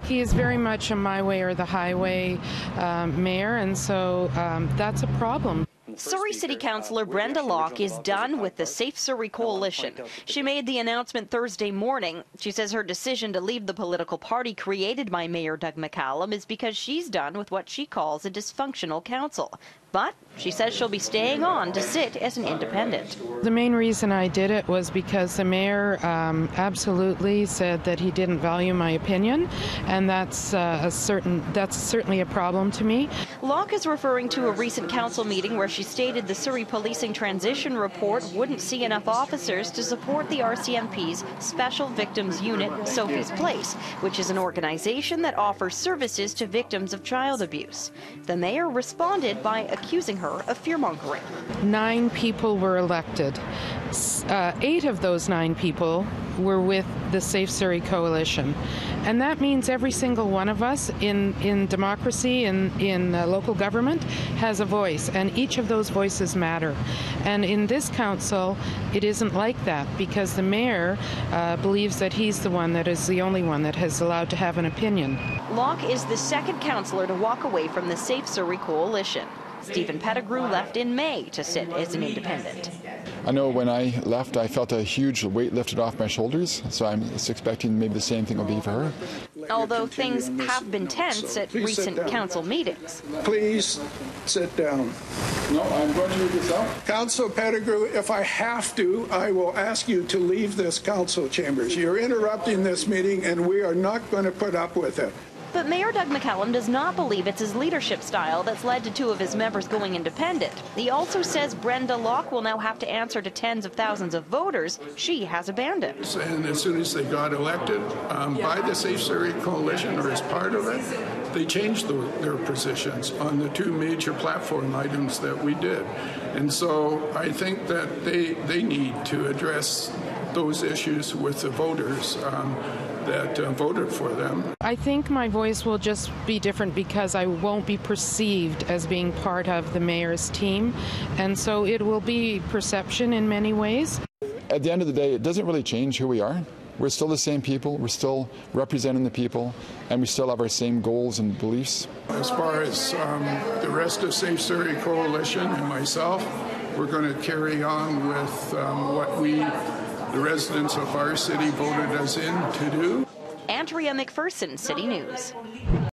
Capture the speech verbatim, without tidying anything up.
He is very much a my way or the highway um, mayor, and so um, that's a problem. Surrey City Councillor Brenda Locke is done with the Safe Surrey Coalition. She made the announcement Thursday morning. She says her decision to leave the political party created by Mayor Doug McCallum is because she's done with what she calls a dysfunctional council. But she says she'll be staying on to sit as an independent. The main reason I did it was because the mayor um, absolutely said that he didn't value my opinion, and that's uh, a certain that's certainly a problem to me. Locke is referring to a recent council meeting where she stated the Surrey Policing Transition Report wouldn't see enough officers to support the R C M P's Special Victims Unit, Sophie's Place, which is an organization that offers services to victims of child abuse. The mayor responded by accusing her of fear-mongering. Nine people were elected. Uh, eight of those nine people were with the Safe Surrey Coalition. And that means every single one of us in, in democracy and in, in uh, local government has a voice, and each of those voices matter. And in this council, it isn't like that, because the mayor uh, believes that he's the one that is the only one that has allowed to have an opinion. Locke is the second councillor to walk away from the Safe Surrey Coalition. Stephen Pettigrew left in May to sit as an independent. I know when I left, I felt a huge weight lifted off my shoulders, so I'm expecting maybe the same thing will be for her. Although things have been tense at recent council meetings. Please sit down. No, I'm going to leave this out. Councillor Pettigrew, if I have to, I will ask you to leave this council chambers. You're interrupting this meeting, and we are not going to put up with it. But Mayor Doug McCallum does not believe it's his leadership style that's led to two of his members going independent. He also says Brenda Locke will now have to answer to tens of thousands of voters she has abandoned. And as soon as they got elected um, by the Safe Surrey Coalition, or as part of it, they changed the, their positions on the two major platform items that we did. And so I think that they, they need to address those issues with the voters um, that uh, voted for them. I think my voice will just be different because I won't be perceived as being part of the mayor's team, and so it will be perception in many ways. At the end of the day, it doesn't really change who we are. We're still the same people, we're still representing the people, and we still have our same goals and beliefs. As far as um, the rest of Safe Surrey Coalition and myself, we're going to carry on with um, what we, the residents of our city, voted us in to do. Andrea Macpherson, City News.